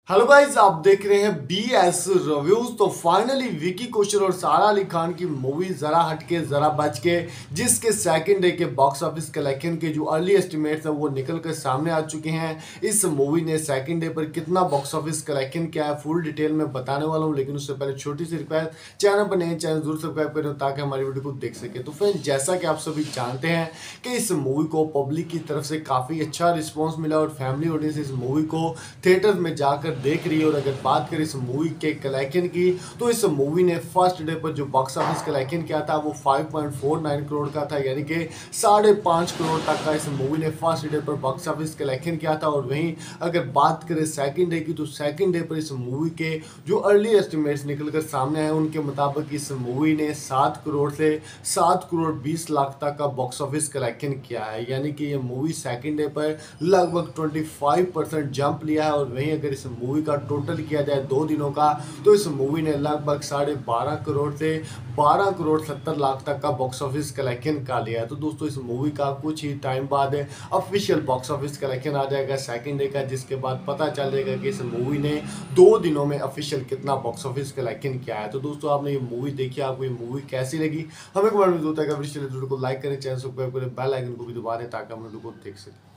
Hello guys, आप देख रहे हैं BS रिव्यूज। तो फाइनली विकी कौशल और सारा अली खान की मूवी जरा हटके जरा बच के, जिसके सेकंड डे के बॉक्स ऑफिस कलेक्शन के जो अर्ली एस्टिमेट्स हैं वो निकल कर सामने आ चुके हैं। इस मूवी ने सेकंड डे पर कितना बॉक्स ऑफिस कलेक्शन किया है फुल डिटेल में बताने वाला हूँ, लेकिन उससे पहले छोटी सी रिक्वेस्ट, चैनल पर नए चैनल जरूर सब्सक्राइब करें ताकि हमारी वीडियो को देख सके। तो फ्रेंड, जैसा कि आप सभी जानते हैं कि इस मूवी को पब्लिक की तरफ से काफ़ी अच्छा रिस्पॉन्स मिला और फैमिली ऑडियंस इस मूवी को थिएटर में जाकर देख रही है। और अगर बात करें इस मूवी के कलेक्शन की, तो इस मूवी ने फर्स्ट डे पर जो बॉक्स ऑफिस कलेक्शन किया था वो 5.49 करोड़ का था, यानी कि 5.5 करोड़ तक का इस मूवी ने फर्स्ट डे पर बॉक्स ऑफिस कलेक्शन किया था। और वहीं अगर बात करें सेकंड डे की, तो सेकंड डे पर इस मूवी के जो अर्ली एस्टिमेट्स निकल कर सामने आए उनके मुताबिक इस मूवी ने 7 करोड़ से 7 करोड़ 20 लाख तक का बॉक्स ऑफिस कलेक्शन किया है, यानी कि ये मूवी सेकंड डे पर लगभग 25% जंप लिया है। और वहीं अगर इस मूवी का टोटल किया जाए 2 दिनों का, तो इस मूवी ने लगभग 12.5 करोड़ से 12 करोड़ 70 लाख तक का बॉक्स ऑफिस कलेक्शन का लिया है। तो दोस्तों, इस मूवी का कुछ ही टाइम बाद ऑफिशियल बॉक्स ऑफिस कलेक्शन आ जाएगा सेकंड डे का, जिसके बाद पता चल जाएगा कि इस मूवी ने 2 दिनों में ऑफिशियल कितना बॉक्स ऑफिस कलेक्शन किया है। तो दोस्तों, आपने ये मूवी देखी, आपको ये मूवी कैसी लगी हमें कमेंट में बताइएगा। वीडियो को लाइक करें, चैनल सब्सक्राइब करें, बेल आइकन को भी दबा दें ताकि हम वीडियो को देख सकें।